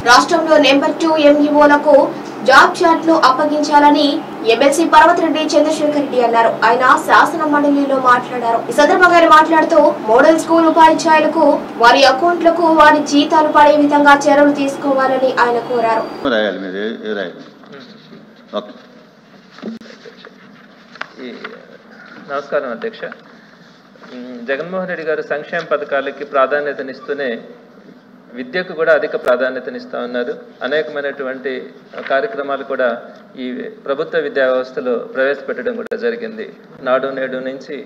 రాష్ట్రంలో number 2 ఎంఈఓలకు job chart ను అప్పగించాలని ఎమ్మెల్సీ పర్వతరెడ్డి చంద్రశేఖర్ రెడ్డి అన్నారు. ఆయన శాసన మండలిలో మాట్లాడారు. ఈ సందర్భంగా ఆయన మాట్లాడుతూ మోడల్ స్కూల్ ఉపాధ్యాయులకు వారి అకౌంట్లకు వారి జీతాలు పడే విధంగా చర్యలు తీసుకోవాలని ఆయన కోరారు. నమస్కారం అధ్యక్ష. జగన్మోహన్ రెడ్డి గారు సంక్షేమ పథకాలకి ప్రాధాన్యతనిస్తూనే విద్యకు కూడా అధిక ప్రాధాన్యతనిస్తూ ఉన్నారు. అనేకమైనటువంటి కార్యక్రమాలు కూడా ఈ ప్రభుత్వ విద్యా వ్యవస్థలో ప్రవేశపెట్టడం కూడా జరిగింది. నాడు నేడు నుంచి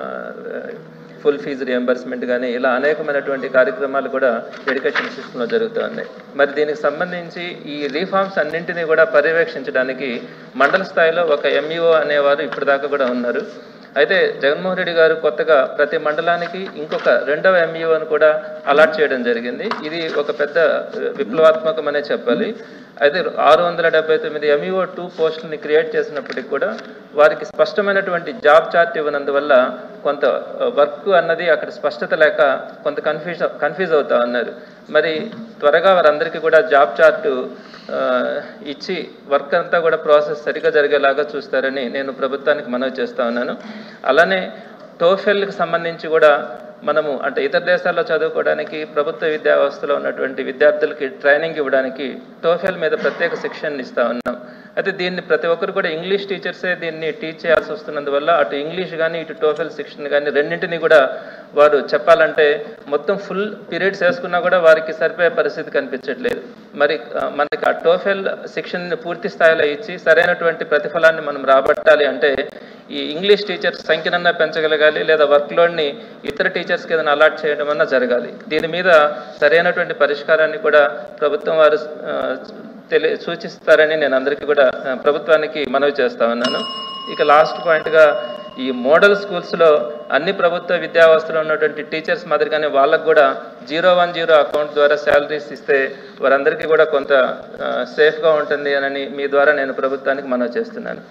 ఫుల్ ఫీజు రియంబర్స్మెంట్ కానీ ఇలా అనేకమైనటువంటి కార్యక్రమాలు కూడా ఎడ్యుకేషన్ సిస్టంలో జరుగుతూ ఉన్నాయి. మరి దీనికి సంబంధించి ఈ రీఫార్మ్స్ అన్నింటినీ కూడా పర్యవేక్షించడానికి మండల స్థాయిలో ఒక ఎంఈఓ అనేవారు ఇప్పటిదాకా కూడా ఉన్నారు. అయితే జగన్మోహన్ రెడ్డి గారు కొత్తగా ప్రతి మండలానికి ఇంకొక రెండవ ఎంఈఓను కూడా అలాట్ చేయడం జరిగింది. ఇది ఒక పెద్ద విప్లవాత్మకమనే చెప్పాలి. అయితే 679 ఎంఈఓ 2 పోస్టులని క్రియేట్ చేసినప్పటికీ కూడా వారికి స్పష్టమైనటువంటి జాబ్ చార్ట్ ఇవ్వనందువల్ల కొంత వర్క్ అన్నది అక్కడ స్పష్టత లేక కొంత కన్ఫ్యూజ్ అవుతా ఉన్నారు. మరి త్వరగా వారందరికీ కూడా జాబ్ చార్టు ఇచ్చి వర్క్ అంతా కూడా ప్రాసెస్ సరిగా జరిగేలాగా చూస్తారని నేను ప్రభుత్వానికి మనవి చేస్తూ ఉన్నాను. అలానే టోఫెల్కి సంబంధించి కూడా మనము అంటే ఇతర దేశాల్లో చదువుకోవడానికి ప్రభుత్వ విద్యా వ్యవస్థలో ఉన్నటువంటి విద్యార్థులకి ట్రైనింగ్ ఇవ్వడానికి టోఫెల్ మీద ప్రత్యేక శిక్షణ ఇస్తూ ఉన్నాం. అయితే దీన్ని ప్రతి ఒక్కరు కూడా ఇంగ్లీష్ టీచర్సే దీన్ని టీచ్ చేయాల్సి వస్తున్నందువల్ల అటు ఇంగ్లీష్ కానీ ఇటు టోఫెల్ శిక్షణ కానీ రెండింటినీ కూడా వారు చెప్పాలంటే మొత్తం ఫుల్ పీరియడ్స్ వేసుకున్నా కూడా వారికి సరిపోయే పరిస్థితి కనిపించట్లేదు. మరి మనకి ఆ టోఫెల్ శిక్షణని పూర్తి స్థాయిలో ఇచ్చి సరైనటువంటి ప్రతిఫలాన్ని మనం రాబట్టాలి అంటే ఈ ఇంగ్లీష్ టీచర్స్ సంఖ్యనన్నా పెంచగలగాలి, లేదా వర్క్లోడ్ని ఇతర టీచర్స్కి ఏదైనా అలాట్ చేయడం అన్నా జరగాలి. దీని మీద సరైనటువంటి పరిష్కారాన్ని కూడా ప్రభుత్వం వారు సూచిస్తారని నేను అందరికీ కూడా ప్రభుత్వానికి మనవి చేస్తా ఉన్నాను. ఇక లాస్ట్ పాయింట్గా ఈ మోడల్ స్కూల్స్లో అన్ని ప్రభుత్వ విద్యా వ్యవస్థలో ఉన్నటువంటి టీచర్స్ మాదిరిగానే వాళ్ళకు కూడా 010 అకౌంట్ ద్వారా శాలరీస్ ఇస్తే వారందరికీ కూడా కొంత సేఫ్గా ఉంటుంది అని మీ ద్వారా నేను ప్రభుత్వానికి మనవి చేస్తున్నాను.